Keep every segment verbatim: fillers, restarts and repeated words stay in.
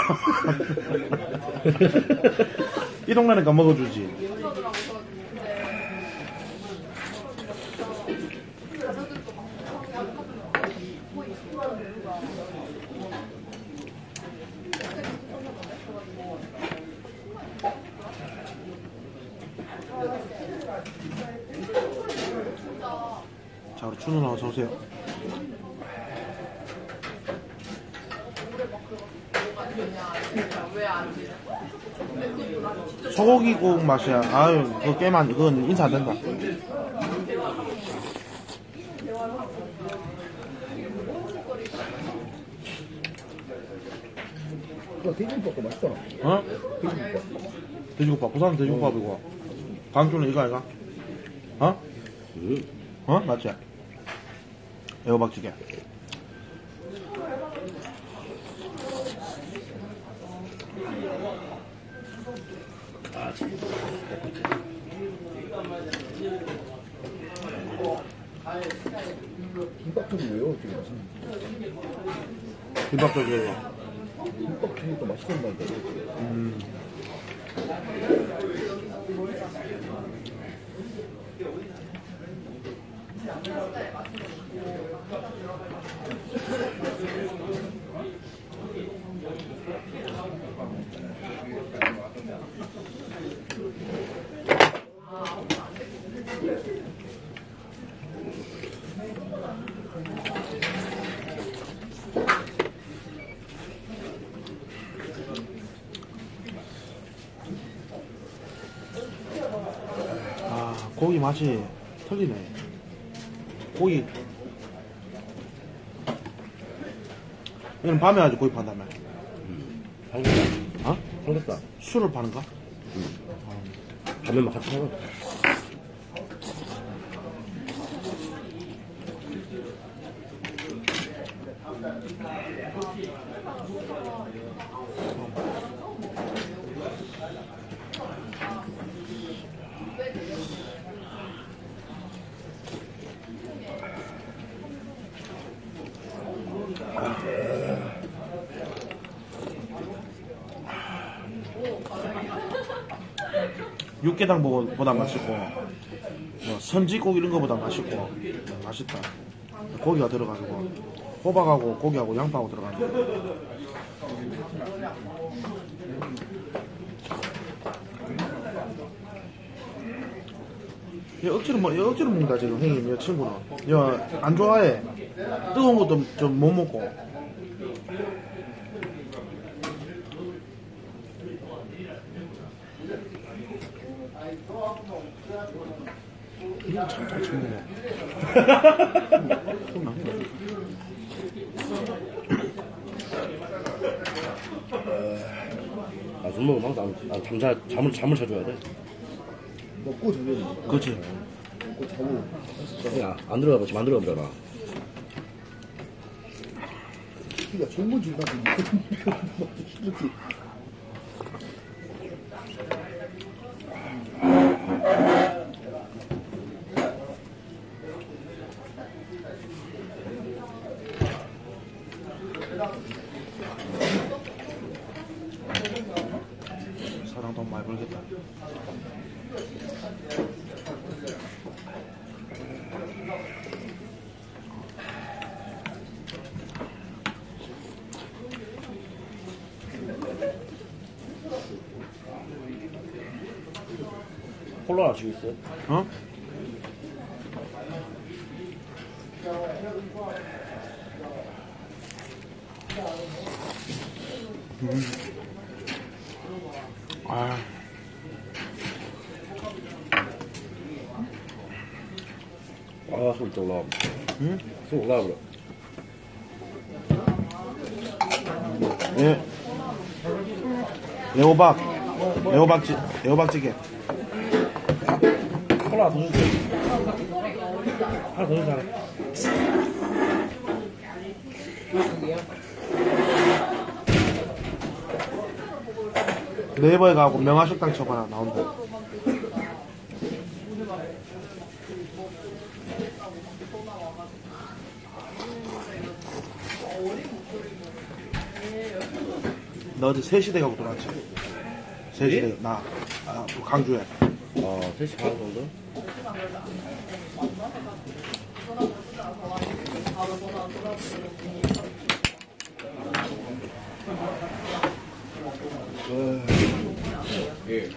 이 동네니까 먹어주지. 자, 우리 준우 어서 오세요. 소고기국 맛이야. 아유, 그거 깨만, 그건 인사 안 된다. 그거 돼지국밥도 맛있잖아. 어? 돼지국밥. 돼지국밥. 부산 돼지국밥이고. 강주는 이거 아이가? 어? 응. 어? 맞지? 애호박찌개. 아, 참. 김밥집이 왜요? 지금 김밥찌개. 김밥집이 또 맛있단다니까. 음. 아, 고기 맛이 틀리네. 고기. 얘는 밤에 아주 고기 판다며. 삼겹살. 어? 삼겹살. 술을 파는가? 밤에만 같이 먹어. 육개장보다 맛있고, 뭐 선지국 이런 거보다 맛있고, 맛있다. 고기가 들어가지고, 호박하고 고기하고 양파하고 들어가는 거. 얘 억지로, 뭐, 얘 억지로 먹는다, 지금, 형님, 얘 친구는. 얘 안 좋아해. 뜨거운 것도 좀 못 먹고. 이거 참 잘 챙기네. 아, 술 먹으면 항상 아, 잠자, 잠을, 잠을 자줘야 돼. 먹고 자줘야 돼. 그렇지. 먹고 자고. 그냥 안 들어가 봐. 지금 안 들어가 보잖아. 야, 좋은 건 줄까? 이렇게. 사장 돈 많이 벌겠다. 콜라 마시고 있어? 어? 음. 아. 아, 소리 또 올라와. 응? 소리 올라와 버려. 예. 애호박. 애호박찌, 애호박찌개. 콜라 더 줄게. 하나 더 주자. 네이버에 가고 명화식당 쳐봐라, 나온다. 너 어제 세 시대 가고 들어왔지? 세 시대, 나, 아, 강주에. 아, 세 시 반 정도? 예.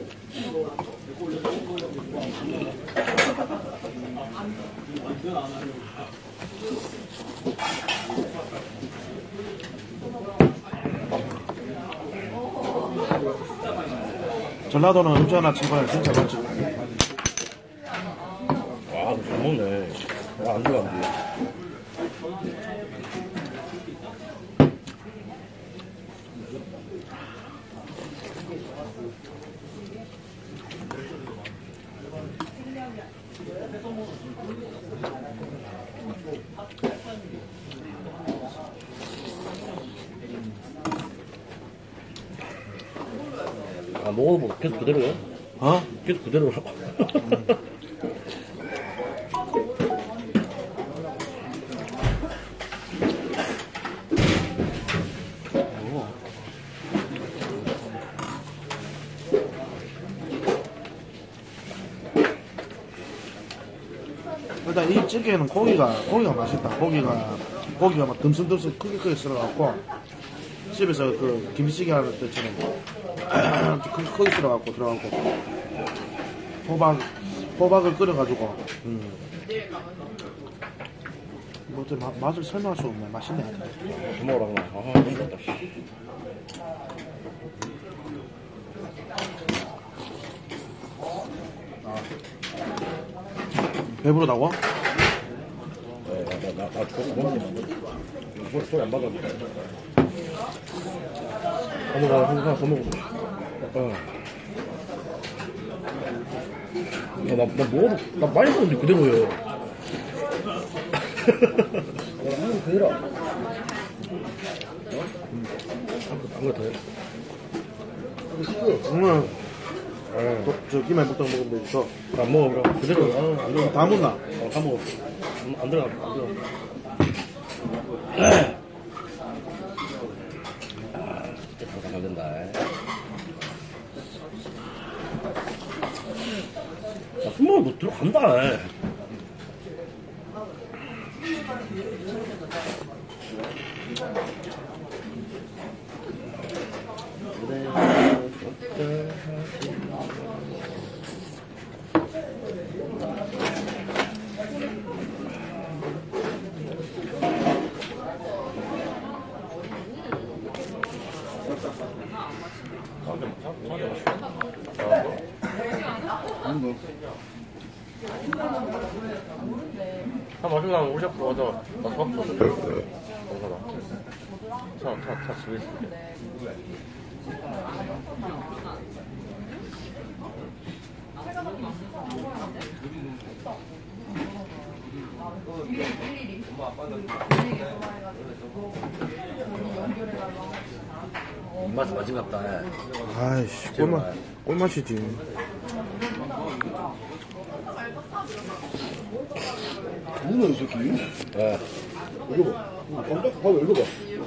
전라도는 음주하나 친구랑 진짜 맛집. 와, 잘 먹네. 아, 안 들어, 안 돼. 아, 먹어도 계속 그대로요? 어? 계속 그대로. 일단 이 찌개는 고기가 고기가 맛있다. 고기가 고기가 막 듬성듬성 크게 크게 썰어갖고 집에서 그 김치찌개 하는 때처럼 좀 크게 크게 썰어갖고 들어가고 호박 호박을 끓여가지고 음. 뭐 어째 마- 맛을 설명할 수 없네. 맛있네. 하여튼. 더 먹으라 그나. 아, 너무 좋다. 배부르다고? 네, 나, 나, 나, 나 죽어서 못 먹는데. 소리, 소리 안 받았는데. 아니, 나 하나 더 먹고 싶어. 어. 야, 나, 나 먹어도, 나 많이 먹었는데 그대로예요. 한개 더 해라. 한개 더 해. 응. 저, 저 김에 묵떡 먹으면 되지. 저. 안 먹어, 그럼. 그대로. 아, 안 들어가. 다 묻나? 어, 다 먹어. 안, 안 들어가, 안 들어가. 아, 진짜 잘 된다. 야, 숨을 못 들어간다. 아, 마지막 우리 앞으로 와서 나 수박 줬어. 감사합니다. 차, 차, 차 집에 있을게. 입맛이 마지막다. 아이씨, 꿀맛, 꿀맛이지. 누나 이 새끼? 네. 이거 봐. 깜짝 봐봐 이거 봐.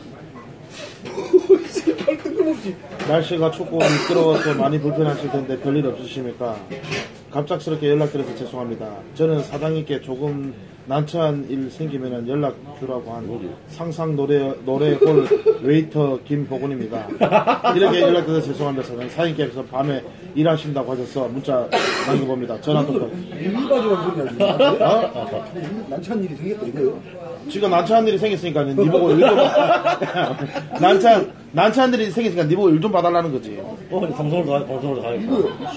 이 새끼 발 뜬금없이. 날씨가 춥고 미끄러워서 많이 불편하실 텐데 별일 없으십니까? 갑작스럽게 연락드려서 죄송합니다. 저는 사장님께 조금 난처한 일 생기면 연락 주라고 한 상상 노래, 노래홀 웨이터 김호곤입니다. 이렇게 연락드려서 죄송합니다. 사장님. 사장님께서 밤에 일하신다고 하셔서 문자 남겨봅니다. 전화도 일바지만 소리 나지. 어? 난처한 일이 생겼다 이거요? 지금 난처한 일이 생겼으니까 니 보고 일 좀 난처한 난처한 일이 생겼으니까 니 보고 일 좀 봐달라는 거지. 어, 근데 방송을 더, 방송을 더 하겠다.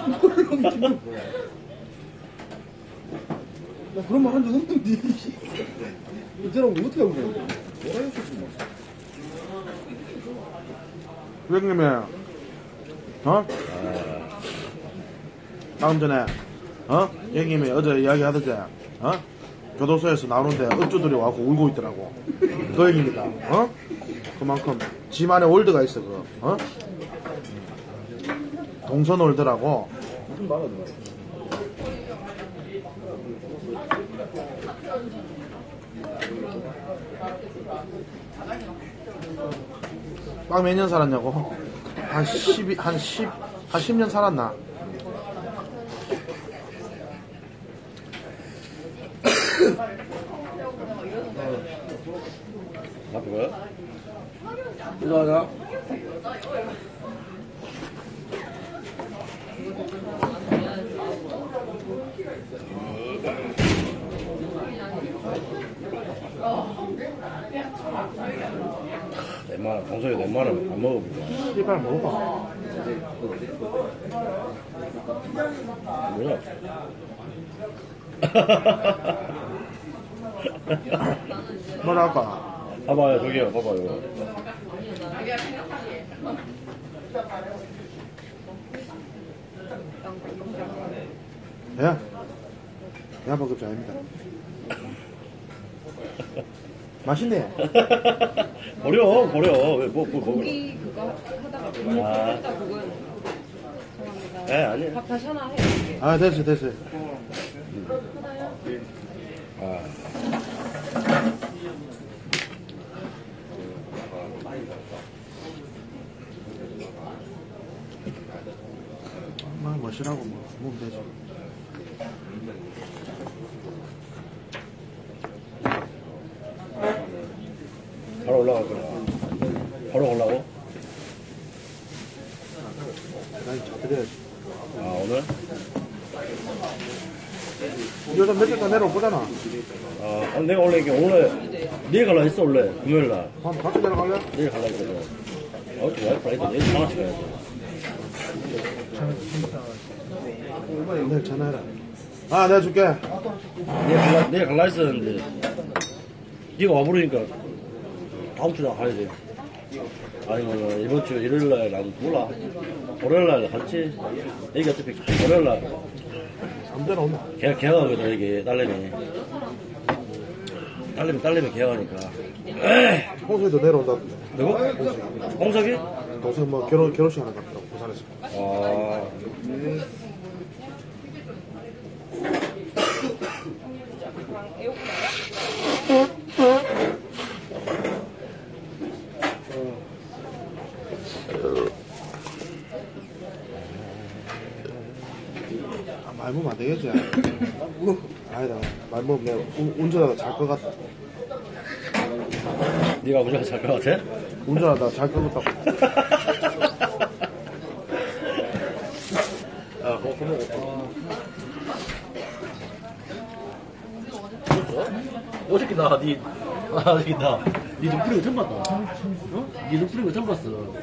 나 그런 말 한 적 없는데. 이 사람 어떻게 하면 되는데? 뭐라 했었어? 고객님이 어? 다음 전에 어? 형님이 어제 이야기하던데 어? 교도소에서 나오는데 업주들이 와서 울고 있더라고. 그 얘기입니다. 어? 그만큼 지만의 월드가 있어. 그 어? 동서놀더라고. 무슨 말하는 거야? 꽉 몇 년 살았냐고? 한 십이, 한 십, 한 십 년 살았나? 앞에 뭐야? 이거 하나? 넷만, 방송에 넷만은 안 먹어보자. 이빨 먹어봐. 뭐야? 뭐랄까? 봐봐요, 저기요, 봐봐요. 야, 야 먹을 줄 아닙니다. 맛있네. 버려, 버려. 왜, 뭐, 뭐, 먹으러. 고기 그거 하다가 고기 아. 했다 그건 죄송합니다. 에, 아니에요. 밥 다시 하나 해. 아, 됐어, 됐어. 아. 뭐, 멋이라고 뭐, 먹으면 되지. 바로 올라갈 거야. 바로 올라고? 난 잡드려야지. 아, 오늘? 요즘 며칠 더 내려오잖아. 아, 내가 원래 이게 오늘, 내일 갈라 했어, 원래. 금요일 날. 한 같이 내려갈래? 내일 갈라 했거든. 어, 저 와이프랑 했더 내일 장난치 가야 돼. 내일 전화해라. 아, 내가 줄게. 내일 갈라, 내일 갈라 했었는데, 네가 와버리니까, 다음 주에 가야 돼. 아니면 이번 주 일요일 날, 난 몰라. 월요일 날 갔지? 애기 어차피 월요일 날, 아무데나 온다. 계약, 계약하거든, 이게, 딸내미. 딸내미, 딸내미 계약하니까. 홍석이도 내려온다. 누구? 홍석이? 동생 뭐 결혼, 결혼식 하나 갔더라고, 부산에서. 아, 아, 말 먹으면 안 되겠지. 아니다. 말 먹으면 내가 운- 운전하다 잘 것 같다. 네가 무조건 잘 것 같아? 운전하다 잘 것 같다고. 아, 그거 고마워. 어저께 나, 니, 아, 어저께 나, 니 눈 뿌린 거 처음 봤다. 어? 니 눈 뿌린 거 처음 봤어.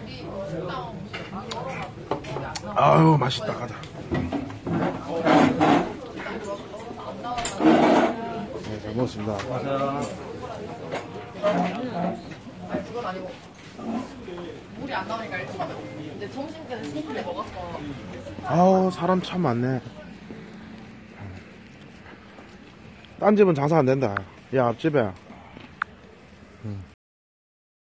아유, 맛있다. 가자. 네, 잘 먹었습니다. 그건 아니고 물이 안 나오니까 일찍 가면 이제 점심 때는 소금에 먹었어. 아우, 사람 참 많네. 딴 집은 장사 안 된다. 야, 앞집에. 응.